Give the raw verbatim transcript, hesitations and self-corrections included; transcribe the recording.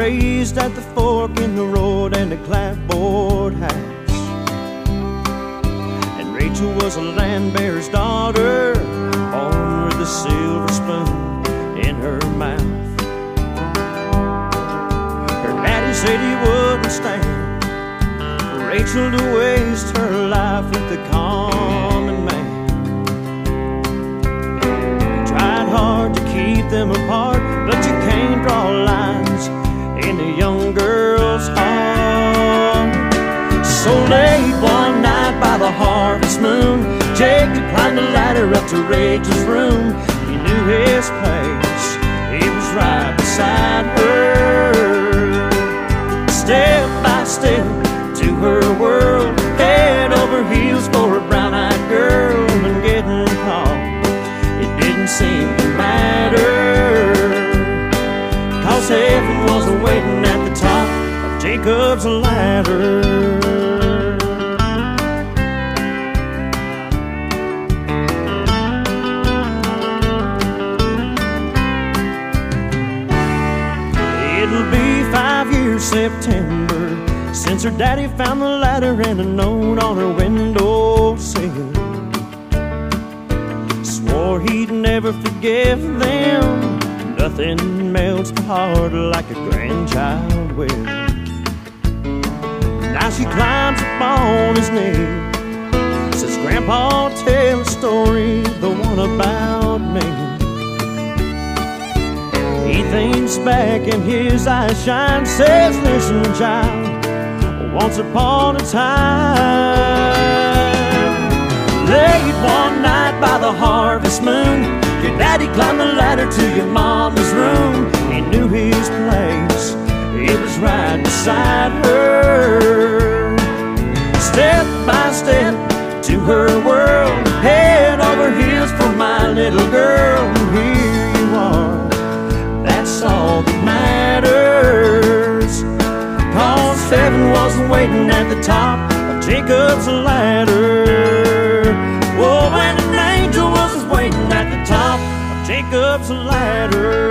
raised at the fork in the road and a clapboard house. And Rachel was a land bearer's daughter, born with a silver spoon in her mouth. Her daddy said he wouldn't stand for Rachel to waste her life with the common man. He tried hard to keep them apart, but you can't draw lines in a young girl's heart. So late one night by the harvest moon, Jacob climbed the ladder up to Rachel's room. He knew his place, he was right beside her. Step by step to her world, head over heels for a brown-eyed girl. And getting caught, it didn't seem to matter, 'cause heaven was waiting at the top of Jacob's ladder. It'll be five years September since her daddy found the ladder and a note on her windowsill. Swore he'd never forgive them. Nothing melts the heart like a grandchild will. Now she climbs up on his knee, says, "Grandpa, tell a story, the one about me." He thinks back and his eyes shine, says, "Listen, child, once upon a time, late one night by the harvest moon, your daddy climbed the ladder to your mama's room. He knew his place, it was right beside her. Step by step to her world, head over heels for my little girl. And here you are, that's all that matters, 'cause heaven wasn't waiting at the top of Jacob's ladder. Oh, and an angel was waiting at the top of Jacob's ladder.